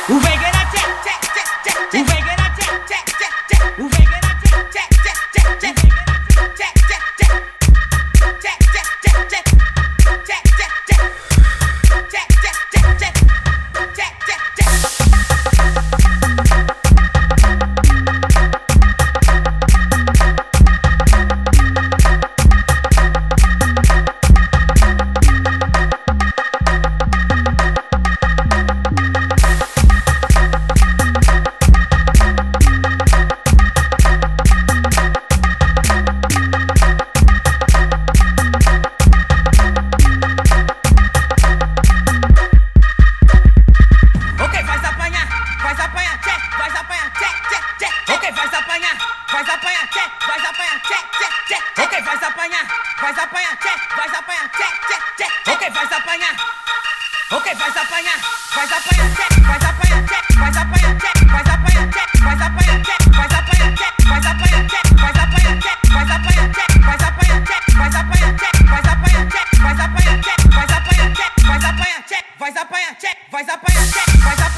O Vegueira check, check, check, check. O Vegueira check, check, check, check. O Vegueira check, check, check, check, check. Check, check, check. Check, check, check, check. Check, check, check. Check, check, check, check. Check, check, check. Vai apanhar, check, vai apanhar, check.